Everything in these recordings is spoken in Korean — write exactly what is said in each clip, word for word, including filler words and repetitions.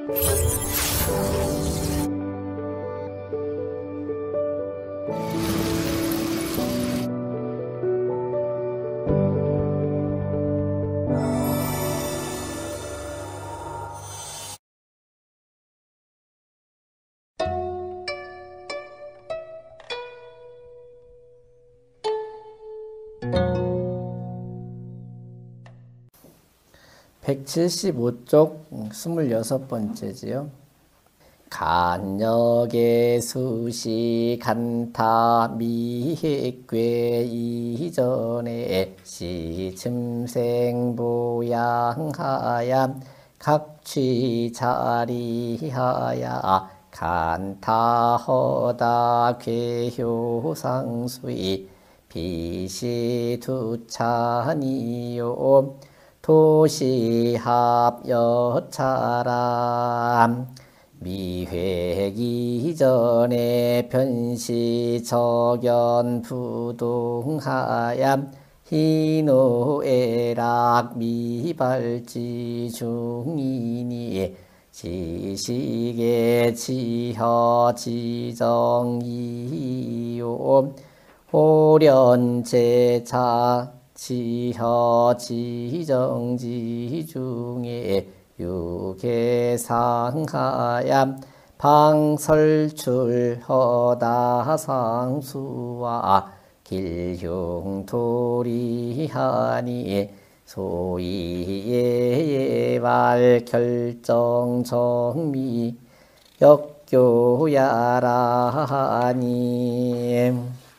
백칠십오 쪽 스물여섯 번째지요. 간역의 수시 간타 미획괴 이전에 시침생 보양하야 각취 자리하야 간타허다 괴효상수이 비시두찬이요 도시합여차람 미획이전에 변시적연부동하얌 희노애락 미발지 중이니 지식의 지허지정이요 호련제차 지허지정지 중에 유계상하얌 방설출허다상수와 길흉토리하니 소이예예발 결정정미 역교야라하니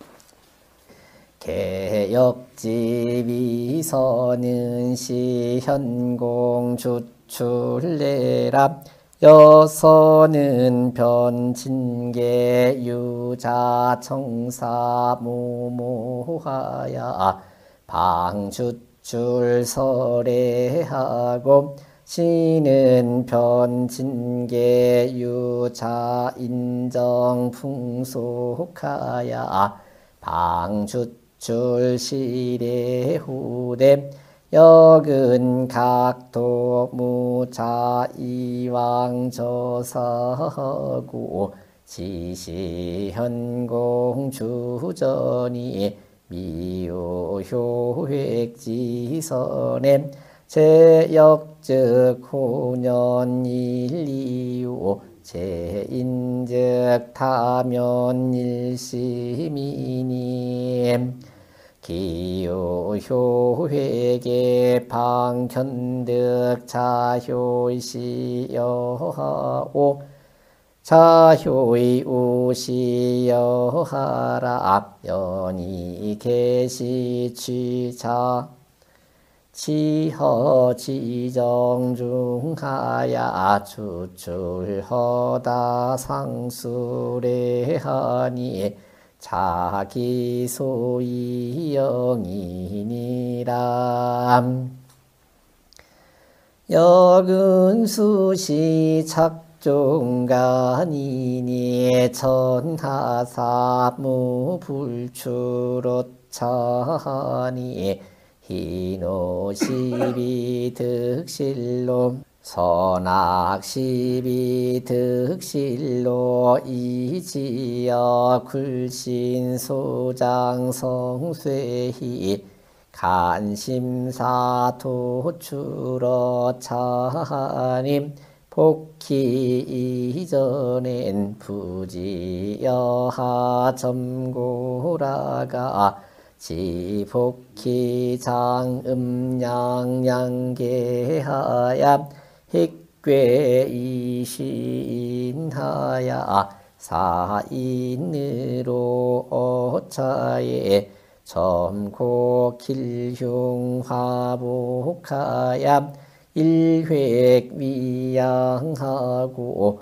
개역지비서는 시현공 주출내랍 여서는 변진계 유자청사 모모하야 방주출 설해하고 시는 변진계 유자 인정 풍속하야 방주출 시례후대 역은 각도 무자 이왕저사고 지시현공 주전이 미유효획지선에 제역즉 호년일이요 제인즉 타면일시미니 기요효획의 방현득 자효시여하오 자효의 우시여하라 연이 계시취자 지허지정중하야 주출허다 상수례하니 자기 소이 영이니라. 역은 수시 착종간이니 천하사무 불출오차하니 희노시비 득실로 선악시비 득실로 이지여 굴신소장성쇠희 간심사 도출어차님 복희 이전엔 부지여하 점고라가 지복희 장음양양계하야 핵괴이신하야 사인으로 어차에 점고 길흉화복하야 일획위양하고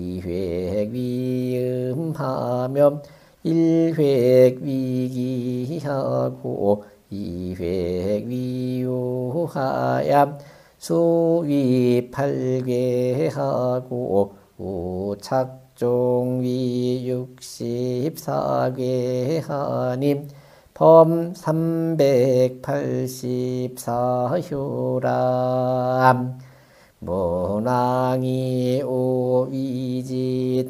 이획위음하며 일획위기하고 이획위요하야 수위팔괴하고 우착종위육십사괴하님 범 삼백팔십사효람 모낭이 오위지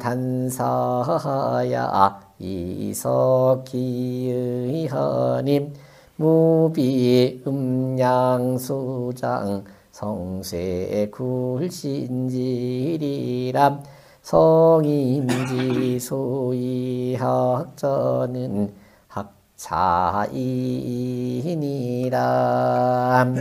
단사야 이석기의 하님 무비 음양수장 성쇠 굴신지리람 성임지 소이학자는 학차이니라.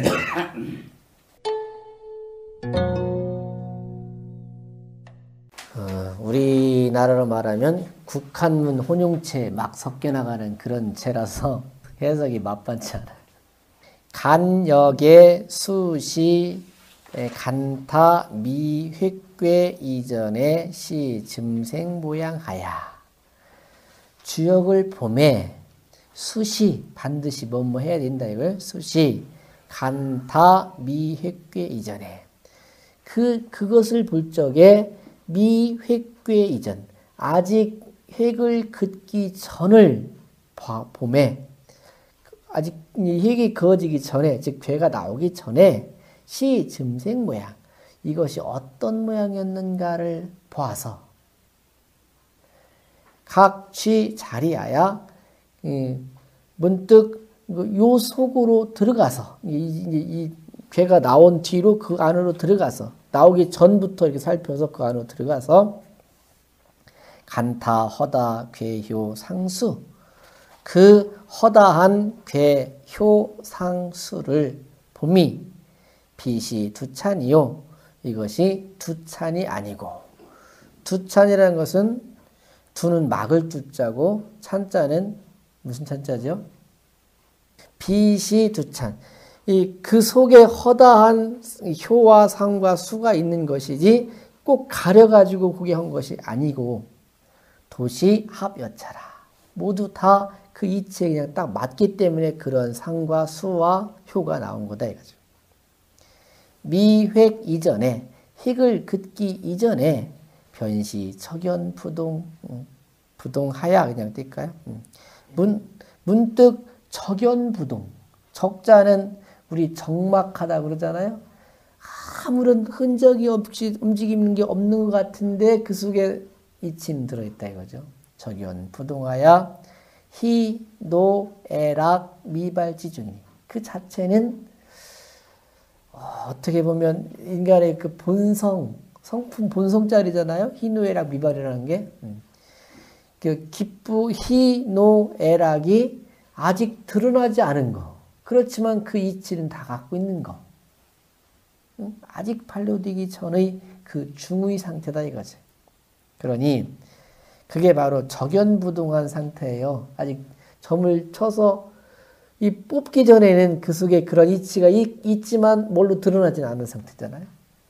어, 우리나라로 말하면 국한문 혼용체 막 섞여나가는 그런 체라서 해석이 만만치 않아요. 간역의 수시 간타 미획괴 이전의 시 즘생 모양하야. 주역을 봄에 수시 반드시 뭐뭐 해야 된다 이걸 수시 간타 미획괴 이전에 그 그것을 볼 적에 미획괴 이전 아직 획을 긋기 전을 봄에 아직 획이 그어지기 전에 즉 괴가 나오기 전에 시 즘생 모양 이것이 어떤 모양이었는가를 보아서 각취 자리하여 문득 요 속으로 들어가서 이, 이, 이 괴가 나온 뒤로 그 안으로 들어가서 나오기 전부터 이렇게 살펴서 그 안으로 들어가서 간타 허다 괴효 상수 그 허다한 괴효 상수를 봄이 빛이 두찬이요 이것이 두찬이 아니고 두찬이라는 것은 두는 막을 두자고 찬자는 무슨 찬자죠? 빛이 두찬 이 그 속에 허다한 효와 상과 수가 있는 것이지 꼭 가려가지고 그게 한 것이 아니고 도시 합여차라 모두 다 그 이치에 그냥 딱 맞기 때문에 그런 상과 수와 효가 나온 거다 이거죠. 미획 이전에 획을 긋기 이전에 변시 척연 부동 부동하야 그냥 뛸까요? 문 문득 척연 부동 적자는 우리 적막하다 그러잖아요. 아무런 흔적이 없이 움직이는 게 없는 것 같은데 그 속에 이치는 들어있다 이거죠. 척연 부동하야 희, 노, 애락, 미발지중이 그 자체는 어, 어떻게 보면 인간의 그 본성, 성품 본성짜리잖아요. 희, 노, 애락, 미발이라는 게 음. 그 기쁘, 희, 노, 애락이 아직 드러나지 않은 거 그렇지만 그 이치는 다 갖고 있는 거 음? 아직 발효되기 전의 그 중의 상태다 이거지. 그러니 그게 바로 적연부동한 상태예요. 아직 점을 쳐서 이 뽑기 전에는 그 속에 그런 이치가 있, 있지만 뭘로 드러나지는 않은 상태잖아요.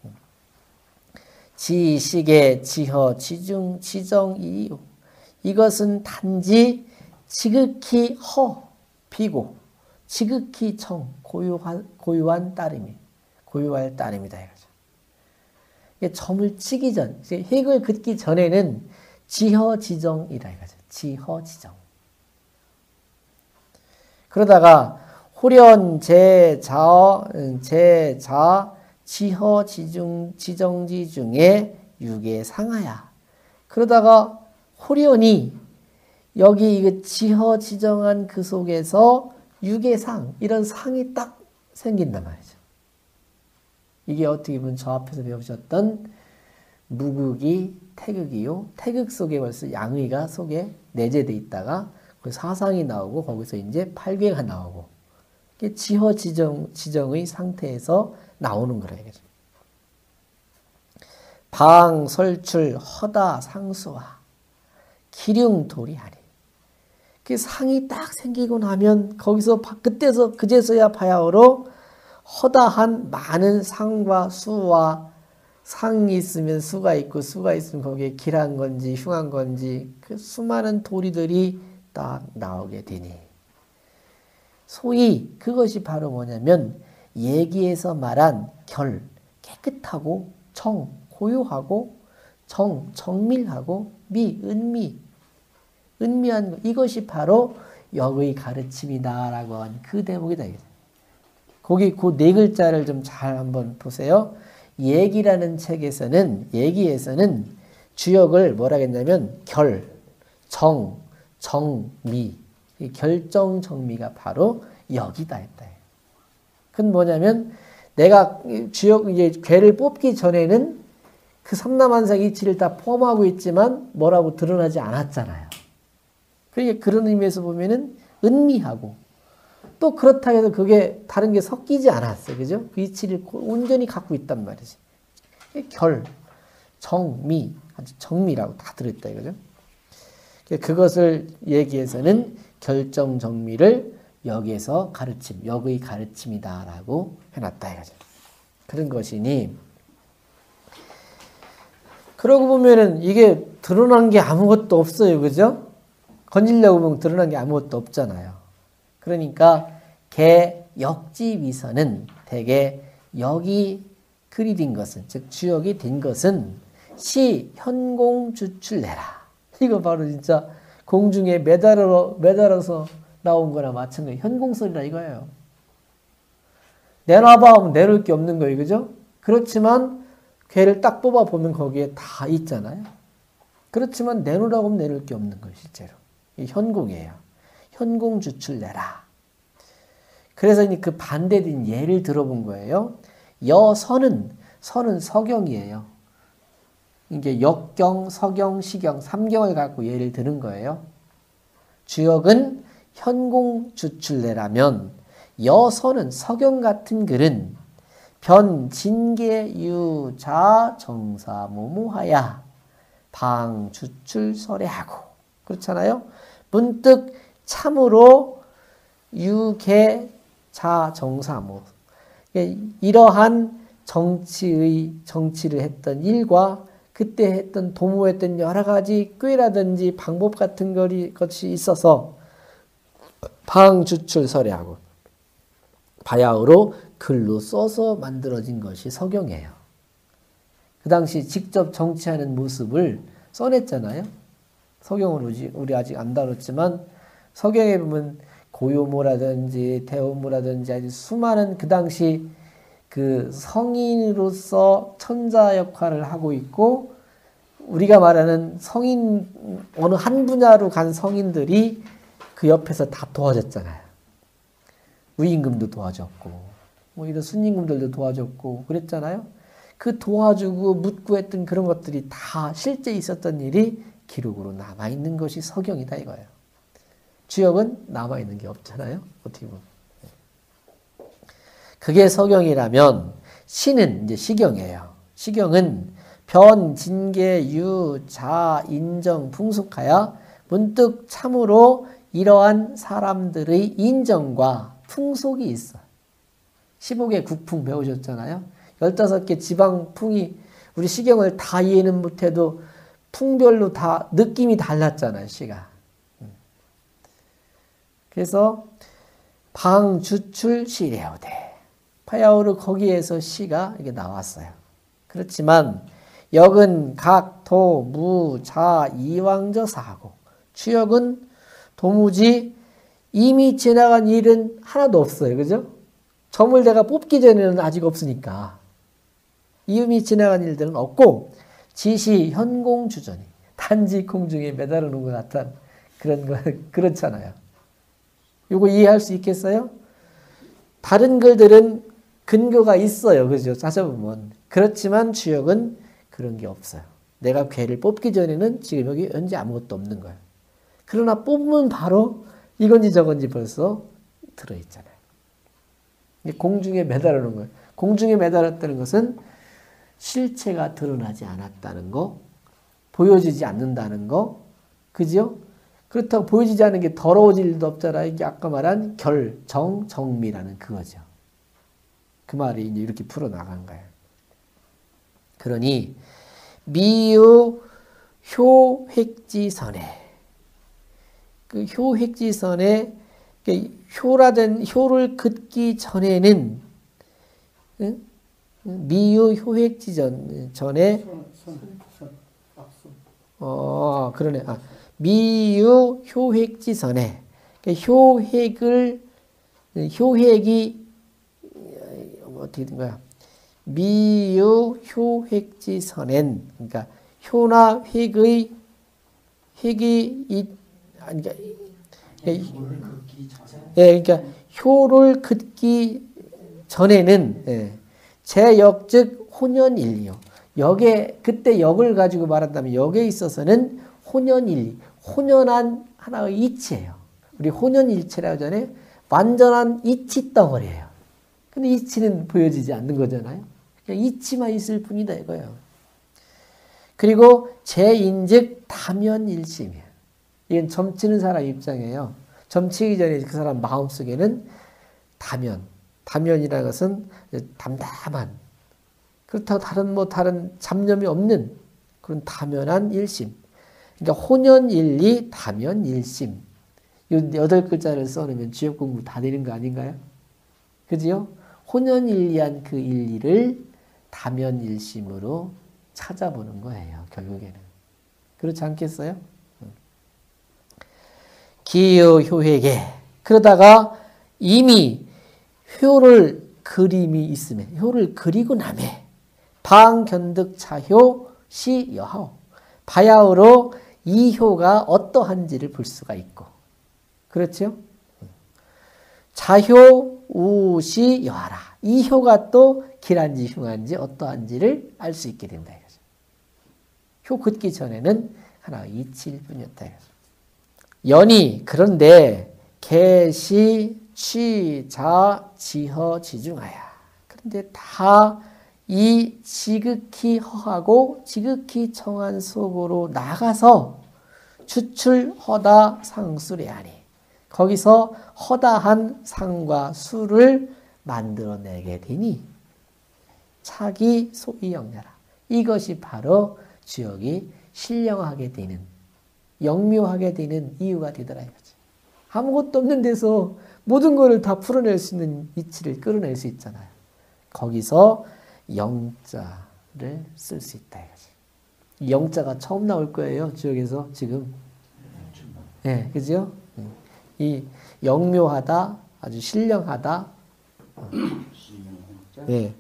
지식의 지허, 지중, 지정이요. 이것은 단지 지극히 허, 비고, 지극히 청, 고유한, 고유한 따름이, 고유할 따름이다. 이거죠. 점을 치기 전, 획을 긋기 전에는 지허지정이라 이거죠. 지허지정. 그러다가 호련 제자 제자 지허지중 지정지 중에 육에 상하야. 그러다가 호련이 여기 이거 지허지정한 그 속에서 육의 상 이런 상이 딱 생긴단 말이죠. 이게 어떻게 보면 저 앞에서 배우셨던 무극이 태극이요. 태극 속에 벌써 양의가 속에 내재되어 있다가 그 사상이 나오고 거기서 이제 팔괘가 나오고 이게 지허 지정, 지정의 상태에서 나오는 거라 이거죠. 방, 설출, 허다, 상수와 기륭, 도리하니 그 상이 딱 생기고 나면 거기서 그때서 그제서야 바야흐로 허다한 많은 상과 수와 상이 있으면 수가 있고 수가 있으면 거기에 길한 건지 흉한 건지 그 수많은 도리들이 딱 나오게 되니 소위 그것이 바로 뭐냐면 얘기에서 말한 결, 깨끗하고 정, 고요하고 정, 정밀하고 미, 은미, 은미한 것 이것이 바로 역의 가르침이다라고 한 그 대목이다. 거기 그 네 글자를 좀 잘 한번 보세요. 얘기라는 책에서는, 얘기에서는 주역을 뭐라 했냐면 결, 정, 정미. 이 결정 정미가 바로 여기다 했다. 그건 뭐냐면 내가 주역 이제 괴를 뽑기 전에는 그 삼남한상 이치를 다 포함하고 있지만 뭐라고 드러나지 않았잖아요. 그러니까 그런 의미에서 보면은 은미하고 또 그렇다고 해서 그게 다른 게 섞이지 않았어요. 그죠? 그 이치를 온전히 갖고 있단 말이지. 결, 정미, 아주 정미라고 다 들어있다 이거죠. 그것을 얘기해서는 결정 정미를 역에서 가르침, 역의 가르침이다라고 해놨다 이거죠. 그런 것이니 그러고 보면은 이게 드러난 게 아무것도 없어요. 그죠? 건지려고 보면 드러난 게 아무것도 없잖아요. 그러니까 개 역지위선은 대개 역이 글이 된 것은, 즉 주역이 된 것은 시 현공주출내라. 이거 바로 진짜 공중에 매달아, 매달아서 나온 거나 마찬가지. 현공설이라 이거예요. 내놔봐 하면 내놓을 게 없는 거예요. 그죠? 그렇지만 괴를 딱 뽑아보면 거기에 다 있잖아요. 그렇지만 내놓으라고 하면 내놓을 게 없는 거예요. 실제로. 이 현공이에요. 현공주출내라. 그래서 그 반대된 예를 들어본 거예요. 여선은, 선은 서경이에요. 이게 역경, 서경, 시경, 삼경을 갖고 예를 드는 거예요. 주역은 현공주출내라면 여선은 서경 같은 글은 변, 진계, 유, 자, 정사, 모모하야 방, 주출, 설해하고 그렇잖아요. 문득 참으로 유, 계, 자, 정사, 모 이러한 정치의 정치를 했던 일과 그때 했던 도모했던 여러 가지 꾀라든지 방법 같은 것이 있어서 방주출 설해하고 바야흐로 글로 써서 만들어진 것이 서경이에요. 그 당시 직접 정치하는 모습을 써냈잖아요. 서경을 우리 아직 안 다뤘지만 서경에 보면 고요모라든지 대오모라든지 아주 수많은 그 당시 그 성인으로서 천자 역할을 하고 있고 우리가 말하는 성인 어느 한 분야로 간 성인들이 그 옆에서 다 도와줬잖아요. 위임금도 도와줬고 뭐 이런 순임금들도 도와줬고 그랬잖아요. 그 도와주고 묻고 했던 그런 것들이 다 실제 있었던 일이 기록으로 남아있는 것이 서경이다 이거예요. 주역은 남아있는 게 없잖아요. 어떻게 보면. 그게 서경이라면 시는 이제 시경이에요. 시경은 변, 진계, 유, 자, 인정, 풍속하여 문득 참으로 이러한 사람들의 인정과 풍속이 있어. 십오 개 국풍 배우셨잖아요. 열다섯 개 지방풍이 우리 시경을 다 이해는 못해도 풍별로 다 느낌이 달랐잖아요. 시가. 그래서 방주출 시래오대 파야오르 거기에서 시가 이게 나왔어요. 그렇지만 역은 각, 도, 무, 자, 이왕저사하고 주역은 도무지 이미 지나간 일은 하나도 없어요. 그죠? 점을 내가 뽑기 전에는 아직 없으니까 이미 지나간 일들은 없고 지시 현공주전이 단지 공중에 매달아 놓은 것 같은 그런 거 그렇잖아요. 이거 이해할 수 있겠어요? 다른 글들은 근거가 있어요. 그죠? 찾아보면. 그렇지만 주역은 그런 게 없어요. 내가 괴를 뽑기 전에는 지금 여기 현재 아무것도 없는 거예요. 그러나 뽑으면 바로 이건지 저건지 벌써 들어있잖아요. 공중에 매달아 놓은 거예요. 공중에 매달았다는 것은 실체가 드러나지 않았다는 거, 보여지지 않는다는 거, 그죠? 그렇다고 보여지지 않는 게 더러워질 일도 없잖아요. 이게 아까 말한 결, 정, 정미라는 그거죠. 그 말이 이제 이렇게 풀어나간 거예요. 그러니 미유 효획지선에 그 효획지선에 효라든 효를 긋기 전에는 응? 미유 효획지전 전에 어 그러네 아 미유 효획지선에 효획을 효획이 어떻게 된 거야? 미유 효획지선엔, 그러니까 효나 획의 획이 이 아니 그러니까 예, 그러니까 효를 긋기 전에는 예, 제역즉 혼연일리요. 역에 그때 역을 가지고 말한다면 역에 있어서는 혼연일리, 혼연한 하나의 이치예요. 우리 혼연일체라고 하잖아요. 완전한 이치 덩어리예요. 근데 이치는 보여지지 않는 거잖아요. 그냥 이치만 있을 뿐이다 이거예요. 그리고 제인즉 다면일심이에요. 이건 점치는 사람 입장이에요. 점치기 전에 그 사람 마음속에는 다면, 다면이라는 것은 담담한, 그렇다고 다른 뭐 다른 잡념이 없는 그런 다면한 일심. 그러니까 혼연일리 다면일심. 이 여덟 글자를 써놓으면 주역 공부 다 되는 거 아닌가요? 그지요? 혼연일리한 그 일리를 다면일심으로 찾아보는 거예요. 결국에는. 그렇지 않겠어요? 기여 효획에 그러다가 이미 효를 그림이 있음에 효를 그리고 남에 방견득 차효 시 여하오 바야흐로 이 효가 어떠한지를 볼 수가 있고 그렇죠? 자효 우시 여하라 이 효가 또 길한지 흉한지 어떠한지를 알 수 있게 된다 이거죠. 효 긋기 전에는 하나 이치일 뿐이었다 이거죠. 연이 그런데 개시 취자 지허 지중하야 그런데 다 이 지극히 허하고 지극히 청한 속으로 나가서 추출허다 상수래하니 거기서 허다한 상과 수를 만들어내게 되니 차기 소위 영려라 이것이 바로 주역이 신령하게 되는 영묘하게 되는 이유가 되더라 이거지. 아무것도 없는 데서 모든 것을 다 풀어낼 수 있는 이치를 끌어낼 수 있잖아요. 거기서 영자를 쓸 수 있다 이거지. 이 영자가 처음 나올 거예요. 주역에서 지금. 예, 네, 그죠? 이 영묘하다, 아주 신령하다. 예. 네.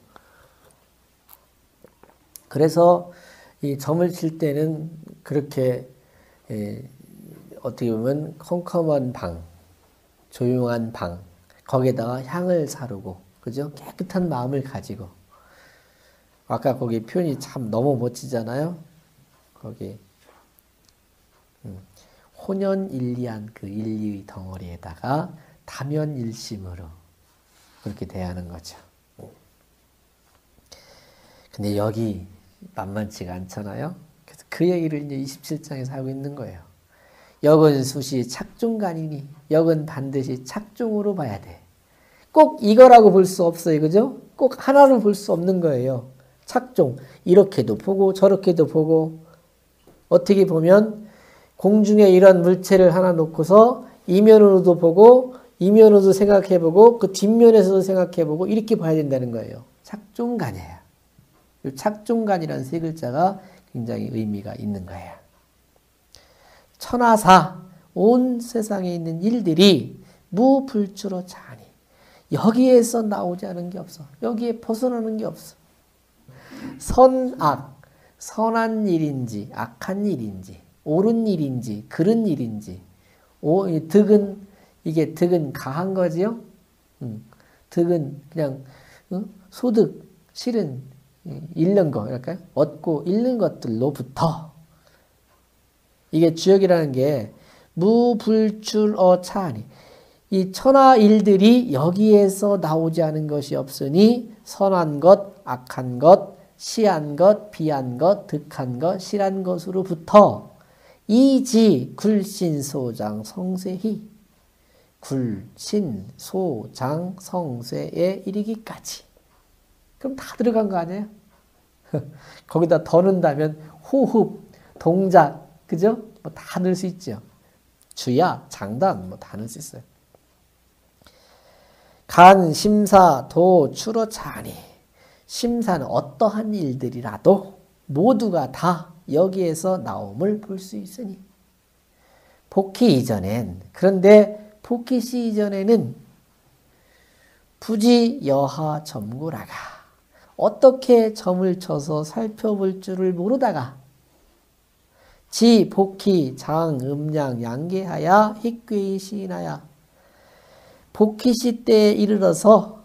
그래서 이 점을 칠 때는 그렇게 예, 어떻게 보면 컴컴한 방, 조용한 방, 거기에다가 향을 사르고, 그죠? 깨끗한 마음을 가지고. 아까 거기 표현이 참 너무 멋지잖아요? 거기, 음, 혼연일리한 그 일리의 덩어리에다가 다면일심으로 그렇게 대하는 거죠. 근데 여기 만만치가 않잖아요? 그래서 그 얘기를 이제 이십칠 장에서 하고 있는 거예요. 역은 수시 착중간이니 역은 반드시 착중으로 봐야 돼. 꼭 이거라고 볼 수 없어요. 그죠? 꼭 하나로 볼 수 없는 거예요. 착중. 이렇게도 보고 저렇게도 보고 어떻게 보면 공중에 이런 물체를 하나 놓고서 이면으로도 보고 이면으로도 생각해보고 그 뒷면에서도 생각해보고 이렇게 봐야 된다는 거예요. 착중간이에요. 이 착중간이라는 세 글자가 굉장히 의미가 있는 거예요. 천하사, 온 세상에 있는 일들이 무불주로 자니 여기에서 나오지 않은 게 없어. 여기에 벗어나는 게 없어. 선악, 선한 일인지 악한 일인지 옳은 일인지 그른 일인지 오, 득은 이게 득은 가한 거지요. 음, 득은 그냥 어? 소득, 실은 잃는 거, 그럴까요? 얻고 잃는 것들로부터 이게 주역이라는 게 무불출어 차하니 이 천하 일들이 여기에서 나오지 않은 것이 없으니 선한 것, 악한 것, 시한 것, 비한 것, 득한 것, 실한 것으로부터 이지 굴신소장 성쇠히 굴신소장 성쇠에 이르기까지 그럼 다 들어간 거 아니에요? 거기다 더 넣는다면 호흡, 동작, 그죠? 뭐 다 넣을 수 있죠. 주야, 장단 뭐 다 넣을 수 있어요. 간, 심사, 도, 추러, 차니 심사는 어떠한 일들이라도 모두가 다 여기에서 나옴을 볼 수 있으니 복희 이전엔 그런데 복희시 이전에는 부지 여하 점구라가 어떻게 점을 쳐서 살펴볼 줄을 모르다가 지, 복희, 장, 음양, 양계하야 희괴의 시인하야 복희시 때에 이르러서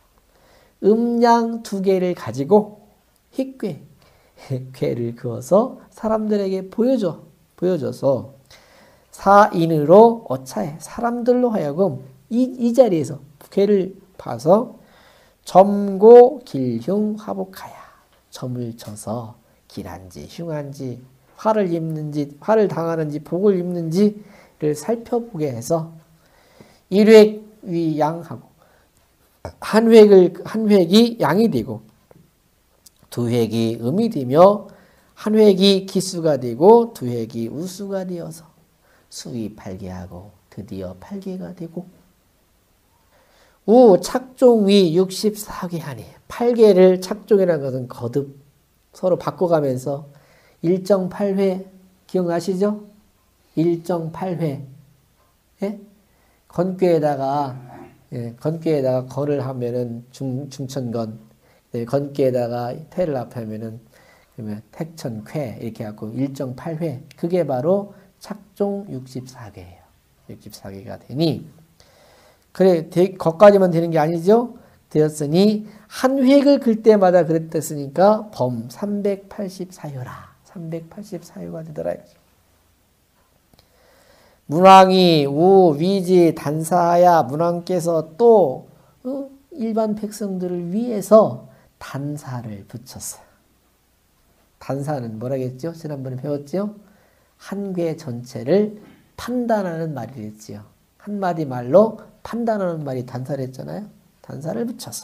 음양 두 개를 가지고 희괴, 괴를 그어서 사람들에게 보여줘. 보여줘서 사인으로 어차해 사람들로 하여금 이, 이 자리에서 괴를 봐서 점고 길흉 화복하야 점을 쳐서 길한지 흉한지 화를 입는지 화를 당하는지 복을 입는지를 살펴보게 해서 일획 위양하고 한 획을 한 획이 양이 되고 두 획이 음이 되며 한 획이 기수가 되고 두 획이 우수가 되어서 수위 팔계하고 드디어 팔계가 되고 우 착종위 육십사 개 하니 팔 개를 착종이라는 것은 거듭 서로 바꿔가면서 일정 팔 회 기억나시죠? 일정 팔 회 예? 건괴에다가 예, 건괴에다가 건을 하면은 중, 중천건 네, 건괴에다가 태를 합하면은 그러면 택천쾌 이렇게 하고 일정 팔 회 그게 바로 착종 육십사 개예요. 육십사 개가 되니 그래, 되, 거기까지만 되는 게 아니죠? 되었으니, 한 획을 글 때마다 그랬댔으니까, 범 삼백팔십사 효라. 삼백팔십사 효가 되더라. 문왕이 우, 위지, 단사야, 문왕께서 또, 어? 일반 백성들을 위해서 단사를 붙였어요. 단사는 뭐라겠죠? 지난번에 배웠죠? 한 괴 전체를 판단하는 말이랬지요. 한마디 말로 판단하는 말이 단사를 했잖아요. 단사를 붙여서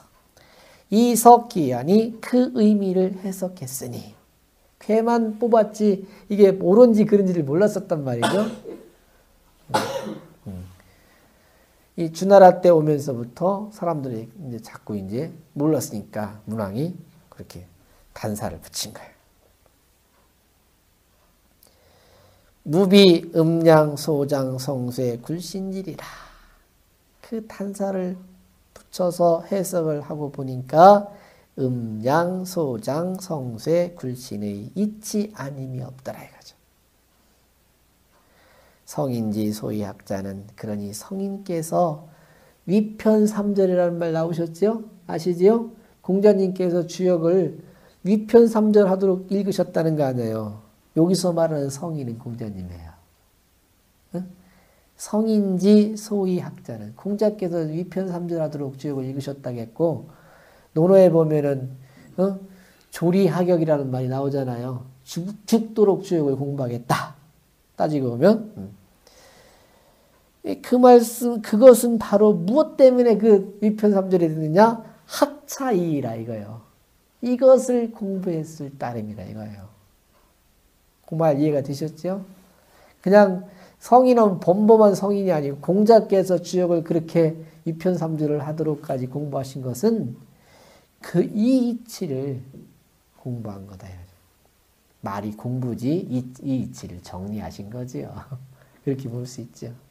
이석기한이 그 의미를 해석했으니 괴만 뽑았지 이게 옳은지 그른지를 몰랐었단 말이죠. 이 주나라 때 오면서부터 사람들이 이제 자꾸 이제 몰랐으니까 문왕이 그렇게 단사를 붙인 거예요. 무비 음양 소장 성쇠 굴신질이라. 그 단사를 붙여서 해석을 하고 보니까 음양 소장 성쇠 굴신의 이치 아님이 없더라 이거죠. 성인지 소이학자는 그러니 성인께서 위편삼절이라는 말 나오셨죠? 아시지요? 공자님께서 주역을 위편삼절 하도록 읽으셨다는 거 아니에요. 여기서 말하는 성인은 공자님이에요. 응? 성인지 소이학자는 공자께서 위편삼절 하도록 주역을 읽으셨다겠고 논어에 보면은 어? 조리하격이라는 말이 나오잖아요. 죽, 죽도록 주역을 공부하겠다. 따지고 보면 음. 그 말씀 그것은 바로 무엇 때문에 그 위편삼절이 됐느냐? 학차이라 이거예요. 이것을 공부했을 따름이라 이거예요. 그 말 이해가 되셨죠? 그냥 성인은 범범한 성인이 아니고 공자께서 주역을 그렇게 위편삼절을 하도록까지 공부하신 것은 그 이 이치를 공부한 거다. 말이 공부지 이, 이 이치를 정리하신 거지요. 그렇게 볼 수 있죠.